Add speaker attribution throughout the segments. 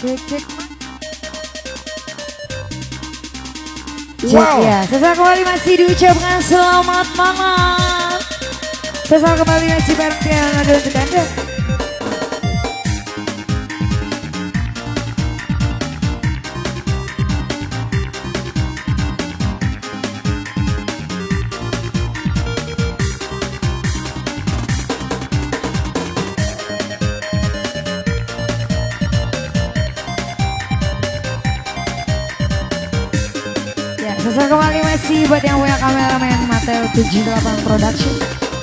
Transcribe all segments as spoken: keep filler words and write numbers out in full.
Speaker 1: Cek cek.
Speaker 2: Wow.
Speaker 1: Cek ya. Sesaat kembali masih diucapkan selamat malam. Sesaat kembali masih bareng yang ada untuk Anda. Sesaat kembali masih buat yang punya kameramen Mateo tujuh delapan Production.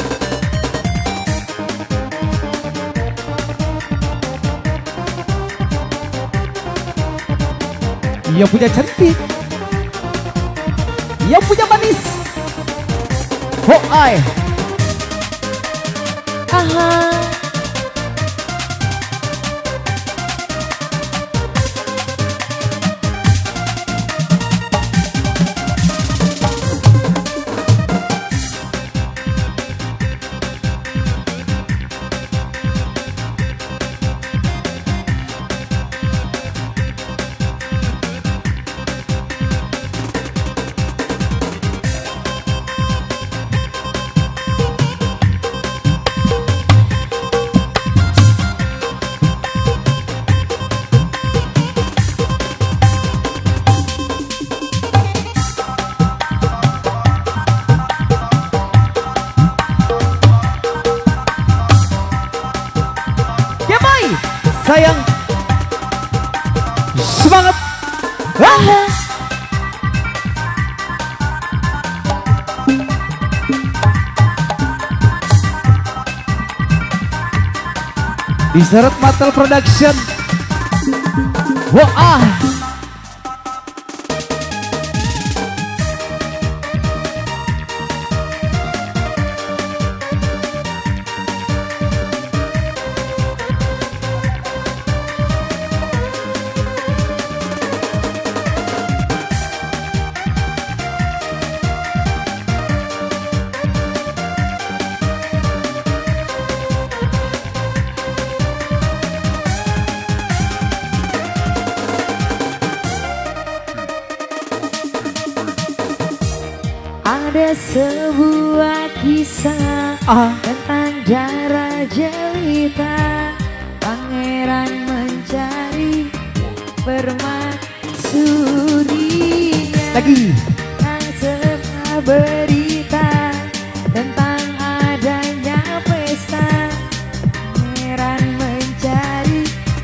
Speaker 2: Yang punya cantik, yang punya manis. Oh ay.
Speaker 1: Aha.
Speaker 2: Sayang, semangat. Ah. Diseret Matel Production. Wah. Ah.
Speaker 1: Ada sebuah kisah
Speaker 2: ah.
Speaker 1: tentang darah jelita. Pangeran mencari permaisurinya.
Speaker 2: Lagi.
Speaker 1: Yang serta berita tentang adanya pesta. Pangeran mencari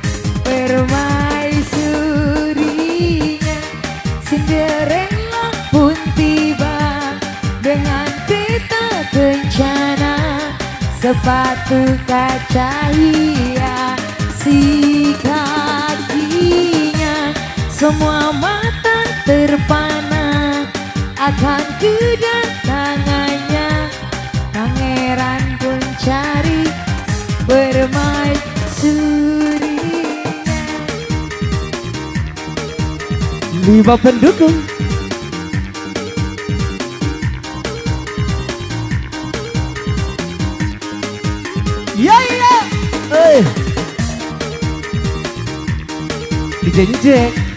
Speaker 1: permaisurinya. Cinderella pun tiba dengan peta kencana, sepatu kaca hiasi kakinya. Semua mata terpana akan kedatangannya. Pangeran pun cari permaisurinya.
Speaker 2: Lima pendukung. Ya ya, eh, D J D J.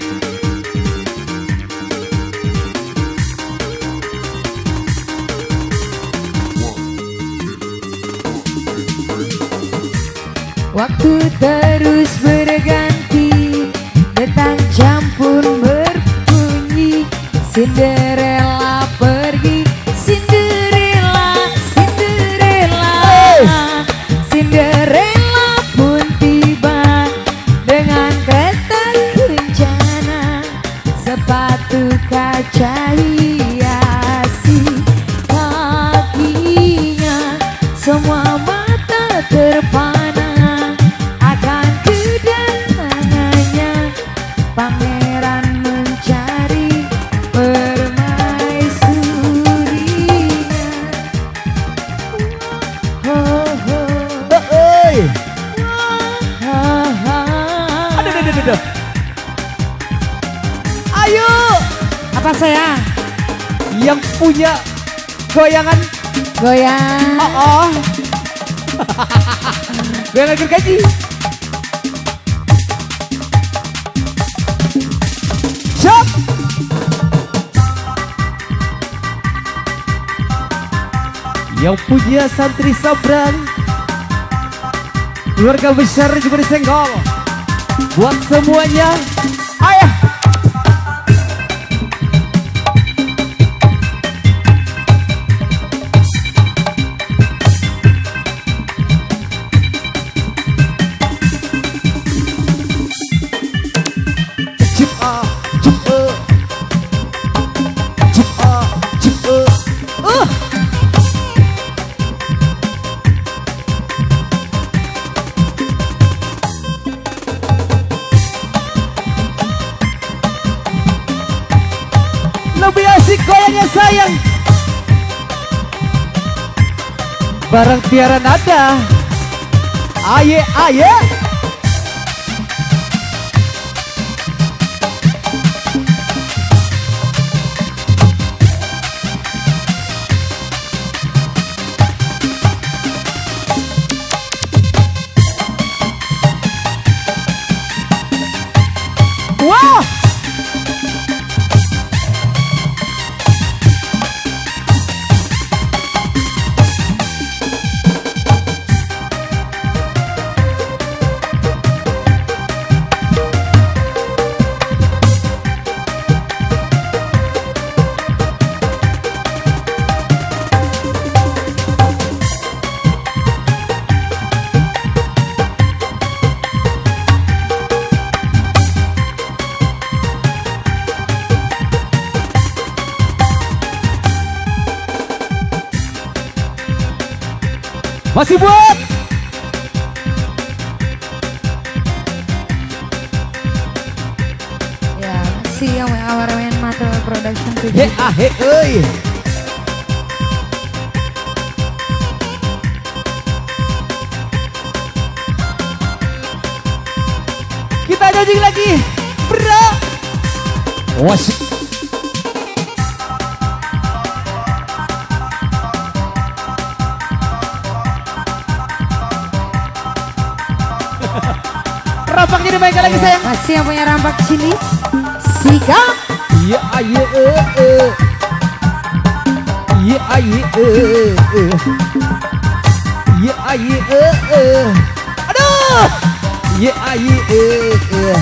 Speaker 1: Waktu terus berganti, detak jam pun berbunyi. Cinderella pergi, Cinderella, Cinderella.
Speaker 2: Hey.
Speaker 1: Cinderella pun tiba dengan kereta kencana, sepatu kaca hiasi kakinya. Semua mata terpana akan kedatangannya. Pangeran mencari permaisurinya. Oh, oh.
Speaker 2: Aduh, aduh, aduh, aduh. Ayo.
Speaker 1: Apa sayang?
Speaker 2: Yang punya goyangan.
Speaker 1: Goyang.
Speaker 2: Oh, oh. Goyangan gergaji. yang punya santri Sabran, keluarga besar Jember Senggol, buat semuanya, ayah. Lebih asik goyangnya sayang, barang tiara nada. Aye aye. Wow. Masih buat
Speaker 1: ya, masih yang awal-awal Material Production tujuh.
Speaker 2: he ah he euy. Kita nyanyi lagi, bro. Wasik. Rampaknya dimainkan lagi sayang.
Speaker 1: Masih yang punya rampak cili. Sikap.
Speaker 2: Iya aye eh eh. Iya aye eh eh. Iya aye eh eh. Aduh. Iya aye eh eh.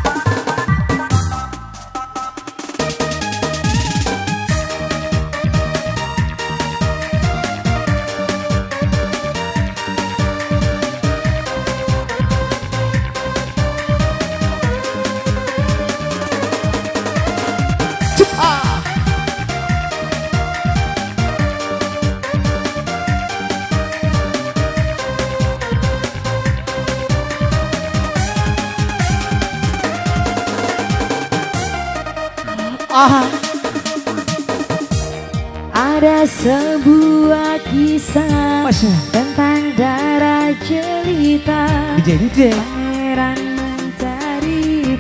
Speaker 1: Ah. Ada sebuah kisah
Speaker 2: Masya.
Speaker 1: tentang darah jelita.
Speaker 2: Jadi deh.
Speaker 1: Pangeran mencari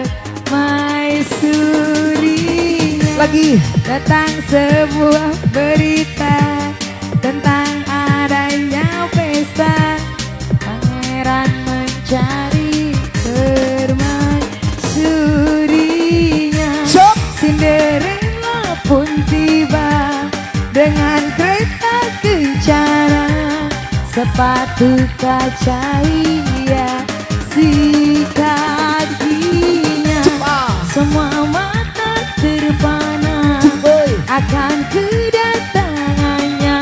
Speaker 1: permaisurinya.
Speaker 2: Lagi.
Speaker 1: Datang sebuah berita tentang adanya pesta. Pangeran mencari permaisurinya.
Speaker 2: Shop.
Speaker 1: Cinderella pun tiba dengan kereta kencana, sepatu kaca hiasi kakinya. Semua mata terpana akan kedatangannya,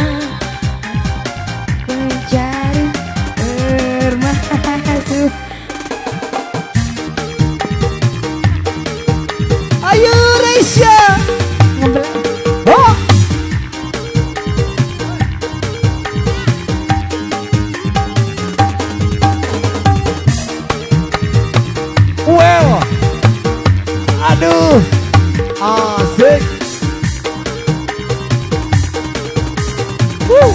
Speaker 1: mencari permaisurinya.
Speaker 2: Ayo Reisha. Oh. Well. Aduh. Asik. Woo.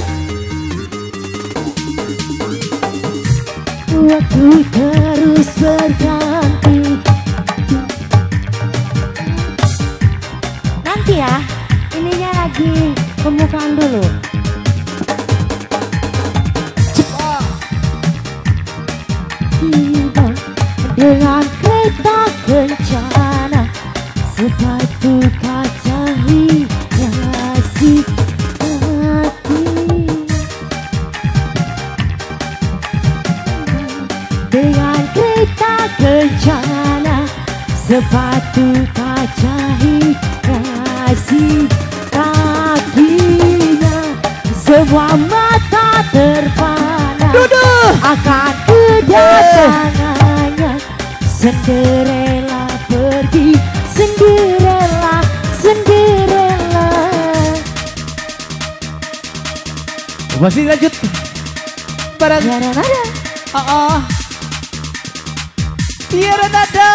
Speaker 1: Waktu terus berganti. Nanti ya, ininya lagi pembukaan dulu. Tiba dengan kereta kencana, sepatu kaca hiasi hati. sepatu kaca hiasi kakinya, semua mata terpana
Speaker 2: Duduh.
Speaker 1: akan kedatangannya. Cinderella pergi, Cinderella, Cinderella.
Speaker 2: Masih lanjut bareng.
Speaker 1: Tiara nada.
Speaker 2: Oh, oh. Tiara nada.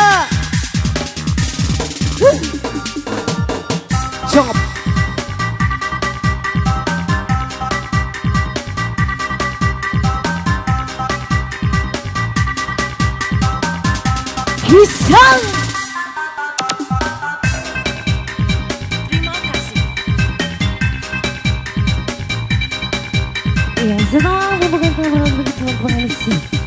Speaker 2: Cop.
Speaker 1: Pisang.
Speaker 3: Terima kasih.
Speaker 1: Ya, setelah membuka kamar begitu pengisi.